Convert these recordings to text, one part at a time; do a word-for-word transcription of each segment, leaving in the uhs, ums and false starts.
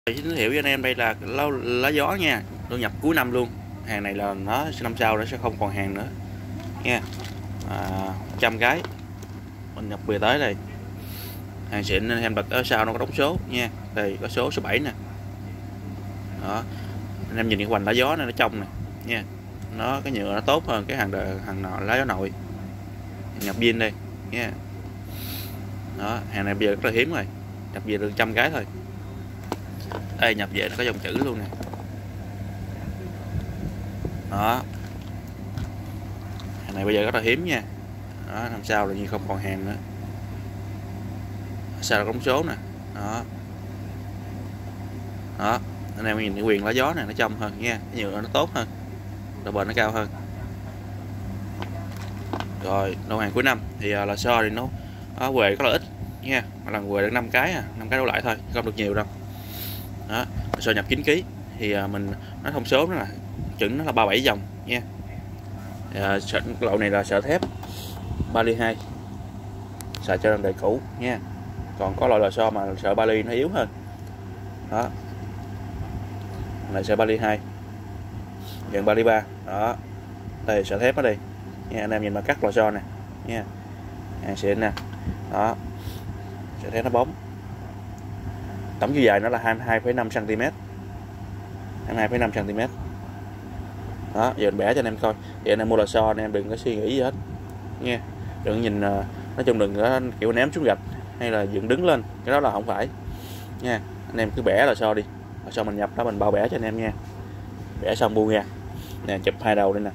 Giới thiệu với anh em đây là lá, lá gió nha, tôi nhập cuối năm luôn. Hàng này là nó năm sau nó sẽ không còn hàng nữa nha. À, trăm cái mình nhập về tới đây, hàng xịn nên em bật ở sau nó có đóng số nha. Đây có số số bảy nè, đó anh em nhìn cái hoành lá gió này nó trong nè nha, nó cái nhựa nó tốt hơn cái hàng hàng nọ lá gió nội. Nhập viên đây nha, đó hàng này bây giờ rất là hiếm rồi, nhập về được trăm cái thôi. Đây nhập về nó có dòng chữ luôn nè, đó hàng này bây giờ rất là hiếm nha. Đó năm sau là như không còn hàng nữa, sao là đóng số nè, đó đó anh em nhìn cái quyền lá gió này nó trong hơn nha, cái nhựa nó tốt hơn, độ bền nó cao hơn. Rồi lô hàng cuối năm thì là so thì nó, nó về rất là ít nha, mà lần về được năm cái à, năm cái đổ lại thôi, không được nhiều đâu. Đó so nhập chín ký thì mình nó thông số nó là chuẩn, nó là ba mươi bảy dòng nha. À, loại này là sợi thép Bali hai, xài cho đời cũ nha. Còn có loại lò xo mà sợi Bali nó yếu hơn, đó này sợi Bali hai, dàn Bali ba. Đó đây sợi thép ở đây nha, anh em nhìn mà cắt lò xo nè nha, hàng xịn nè, đó sợi thép nó bóng. Tổng chiều dài nó là hai mươi hai phẩy năm xăng ti mét, hai mươi hai phẩy năm xăng ti mét. Đó giờ mình bẻ cho anh em coi. Vậy anh em mua lò xo anh em đừng có suy nghĩ gì hết nha, đừng nhìn, nói chung đừng có kiểu ném xuống gạch hay là dựng đứng lên, cái đó là không phải nha. Anh em cứ bẻ lò xo đi, lò xo mình nhập đó mình bao bẻ cho anh em nha. Bẻ xong buông ra nè, chụp hai đầu đây nè,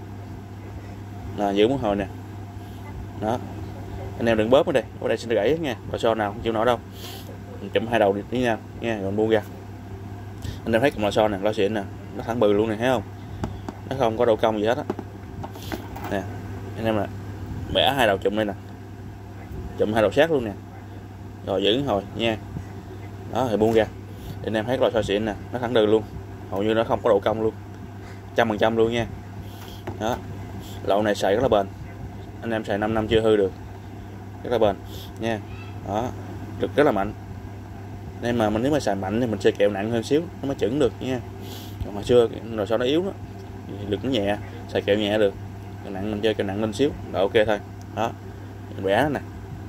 là giữ muốn hồi nè, đó anh em đừng bóp ở đây, ở đây xin gãy nha, lò xo nào không chịu nổi đâu. Mình chụm hai đầu đi với nhau nha, rồi buông ra. Anh em thấy cọng lò xo nè, lò xịn nè, nó thẳng bừ luôn nè, thấy không, nó không có độ cong gì hết á nè. Anh em nè, bẻ hai đầu chụm đây nè, chụm hai đầu sát luôn nè, rồi giữ hồi nha. Đó thì buông ra, anh em thấy lò xo xịn nè, nó thẳng đừ luôn, hầu như nó không có độ cong luôn, trăm phần trăm luôn nha. Đó lậu này xài rất là bền, anh em xài năm năm chưa hư được, rất là bền nha. Đó lực rất là mạnh, nên mà mình nếu mà xài mạnh thì mình sẽ kẹo nặng hơn xíu nó mới chuẩn được nha. Còn hồi xưa rồi sau nó yếu đó, lực nó nhẹ, xài kẹo nhẹ được, kẹo nặng mình chơi kẹo nặng lên xíu là ok thôi. Đó mình bẻ nó nè,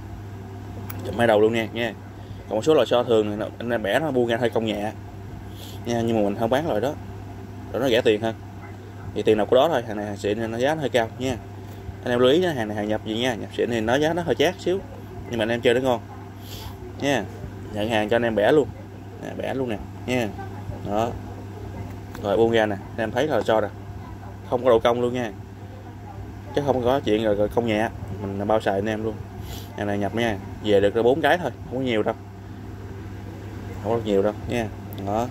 chụm hai đầu luôn nha nha. Còn một số lò xo thường anh em bẻ nó buông ra hơi cong nhẹ nha, nhưng mà mình không bán loại đó, rồi nó rẻ tiền hơn, thì tiền nào của đó thôi. Hàng này hàng xịn nên nó giá nó hơi cao nha, anh em lưu ý đó. Hàng này hàng nhập gì nha, nhập xịn thì nó giá nó hơi chát xíu, nhưng mà anh em chơi nó ngon nha. Nhận hàng cho anh em bẻ luôn nè, bẻ luôn nè nha. Đó rồi buông ra nè, anh em thấy là cho nè, không có độ cong luôn nha, chứ không có chuyện rồi, rồi cong nhẹ mình bao xài anh em luôn. Hàng này nhập nha, về được bốn cái thôi, không có nhiều đâu, không có nhiều đâu nha. Đó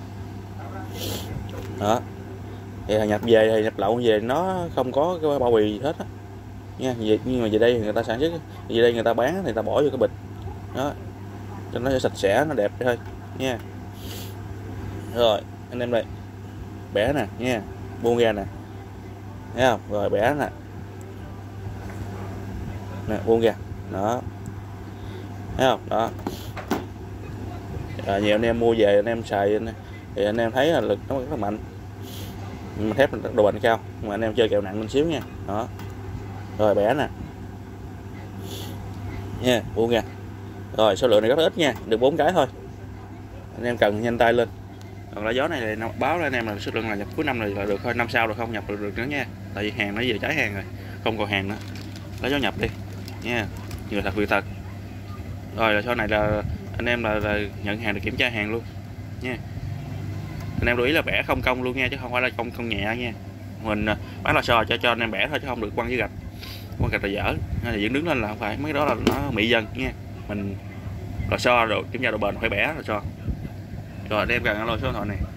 đó thì nhập về thì nhập lậu về nó không có cái bao bì gì hết á nha. Nhưng mà về đây người ta sản xuất, về đây người ta bán thì người ta bỏ vô cái bịch đó cho nó sạch sẽ, nó đẹp thôi nha. Rồi anh em đây bẻ nè nha, buông ra nè, thấy không, rồi bẻ nè nè, buông ra đó, thấy không. Đó à, nhiều anh em mua về anh em xài thì anh em thấy là lực nó rất là mạnh, mà thép độ bền cao, mà anh em chơi kẹo nặng lên xíu nha. Đó rồi bẻ nè nha, buông ra. Rồi số lượng này rất ít nha, được bốn cái thôi, anh em cần nhanh tay lên. Còn lá gió này thì báo với anh em là số lượng là nhập cuối năm này là được thôi, năm sau được không nhập được, được nữa nha, tại vì hàng nó về cháy hàng rồi, không còn hàng nữa. Lá gió nhập đi nha, nhiều thật việc thật. Rồi là sau này là anh em là, là nhận hàng được kiểm tra hàng luôn nha. Anh em lưu ý là bẻ không cong luôn nha, chứ không phải là cong cong nhẹ nha. Mình bán lò xo cho cho anh em bẻ thôi, chứ không được quăng với gạch, quăng gạch là dở, hay là dựng đứng lên là không phải, mấy đó là nó mỹ dân nha. Mình lò xo rồi kiểm tra độ bền phải bẻ lò xo. Rồi đem cần lô số điện thoại này.